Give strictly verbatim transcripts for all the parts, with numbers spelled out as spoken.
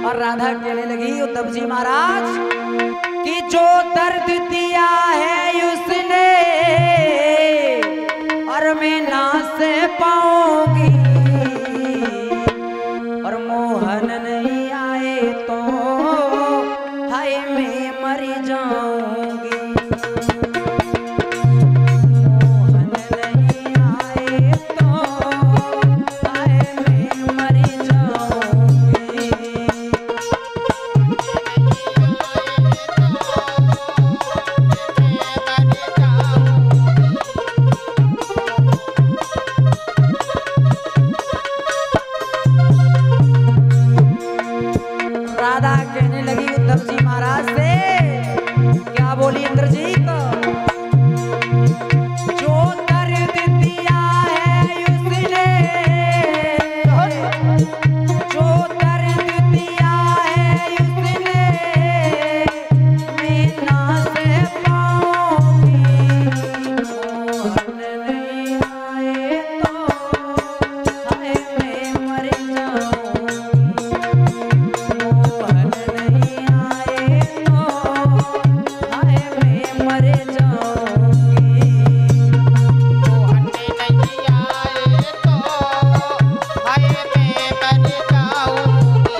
और राधा कहने लगी उद्धव जी महाराज कि जो दर्द दिया है उसने और मैं ना से पाऊंगी, और मोहन नहीं आए तो हाय मैं मर जाऊंगी। मोहन नहीं आए तो हाय मैं मर जाऊंगी। राधा कहने लगी उद्धव जी महाराज से, क्या बोली इंद्रजीत, जो दर्द दिया है उसने, जो दर्द दिया है उसने मैं ना से पाऊंगी। मोहन नहीं आए तो हाय मैं मर जाऊंगी। मोहन नहीं आए तो हाय मैं मर जाऊंगी। मोहन नहीं आए तो हाय मैं मर जाऊंगी।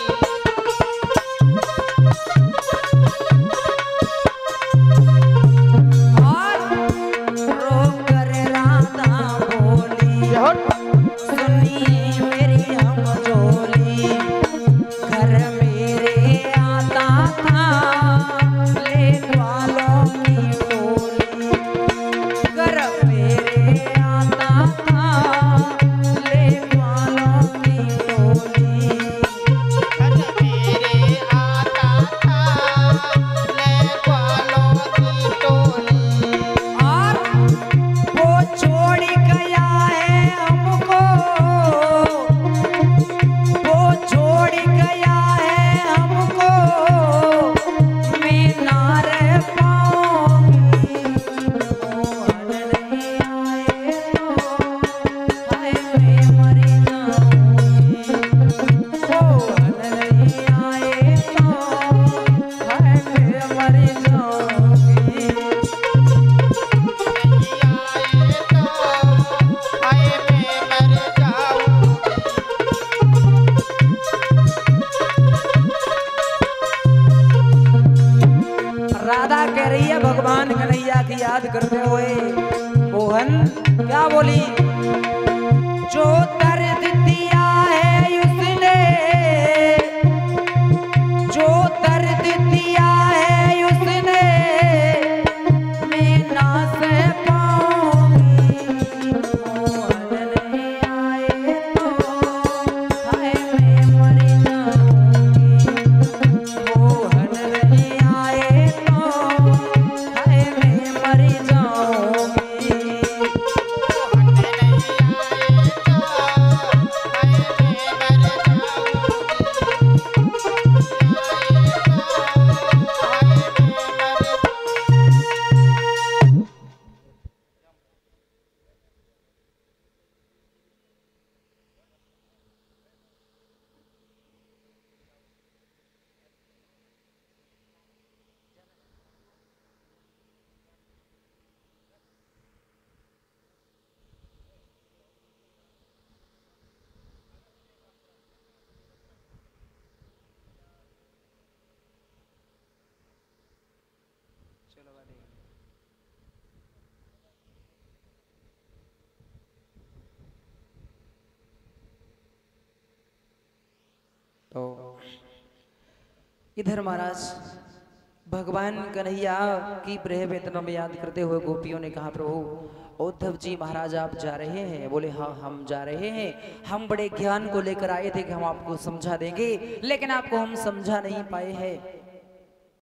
और रोकर राधा बोली, सुनिए मेरी हमजोली, घर मेरे आता था लेक वालों की टोली, घर मेरे आता था लेक वालों की टोली। घर मेरे आता था लेक वालों की टोली। और वो छोड़ गया है हमको, वो छोड़ गया है हमको, मैं ना रह पाऊंगी। मोहन नहीं आए तो हाय मैं मर जाऊंगी। मोहन नहीं आए तो हाय मैं मर जाऊंगी। नहीं आए तो हाय मैं मर जाऊंगी। राधा कह रही है भगवान कन्हैया की याद करते हुए, मोहन क्या बोली, जो दर्द दिया है उसने, जो दर्द दिया है उसने मैं ना सह पाऊंगी। मोहन नहीं आए तो हाय मैं मर जाऊंगी। मोहन नहीं आए तो हाय मैं मर जाऊंगी। मोहन नहीं आए तो हाय मैं मर तो इधर महाराज भगवान कन्हैया की प्रेम वेतना में याद करते हुए गोपियों ने कहा, प्रभु उद्धव जी महाराज आप जा रहे हैं? बोले हाँ हम जा रहे हैं। हम बड़े ज्ञान को लेकर आए थे कि हम आपको समझा देंगे, लेकिन आपको हम समझा नहीं पाए हैं।